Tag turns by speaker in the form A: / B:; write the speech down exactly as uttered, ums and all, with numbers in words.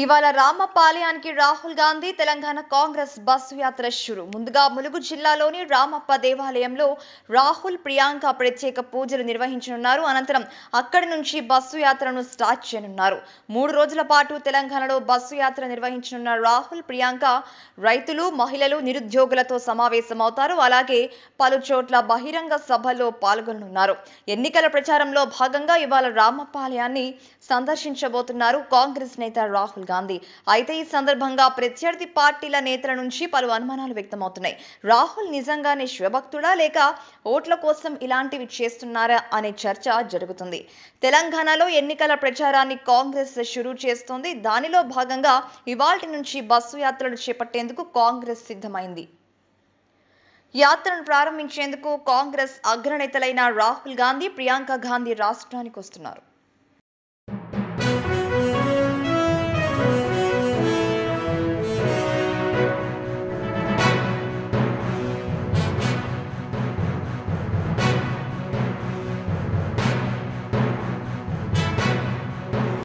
A: ఇవాళ రామపాలయానికి రాహుల్ గాంధీ తెలంగాణ కాంగ్రెస్ బస్సు యాత్ర షురు. ముందుగా ములుగు జిల్లాలోని రామప్ప దేవాలయంలో రాహుల్ ప్రియాంక ప్రత్యేక పూజలు నిర్వహించనున్నారు. అనంతరం అక్కడి నుంచి బస్సు యాత్రను స్టార్ట్ చేయనున్నారు. మూడు రోజుల పాటు తెలంగాణలో బస్సు యాత్ర నిర్వహించనున్న రాహుల్ ప్రియాంక రైతులు, మహిళలు, నిరుద్యోగులతో సమావేశమవుతారు. అలాగే పలు చోట్ల బహిరంగ సభల్లో పాల్గొననున్నారు. ఎన్నికల ప్రచారంలో భాగంగా ఇవాళ రామపాలయాన్ని సందర్శించబోతున్నారు కాంగ్రెస్ నేత రాహుల్ గాంధీ. అయితే ఈ సందర్భంగా ప్రత్యర్థి పార్టీల నేతల నుంచి పలు అనుమానాలు వ్యక్తమవుతున్నాయి. రాహుల్ నిజంగానే శివభక్తుడా లేక ఓట్ల కోసం ఇలాంటివి చేస్తున్నారా అనే చర్చ జరుగుతుంది. తెలంగాణలో ఎన్నికల ప్రచారాన్ని కాంగ్రెస్ షురూ చేస్తోంది. దానిలో భాగంగా ఇవాల్టి నుంచి బస్సు యాత్రలు చేపట్టేందుకు కాంగ్రెస్ సిద్ధమైంది. యాత్రను ప్రారంభించేందుకు కాంగ్రెస్ అగ్రనేతలైన రాహుల్ గాంధీ, ప్రియాంక గాంధీ రాష్ట్రానికి వస్తున్నారు.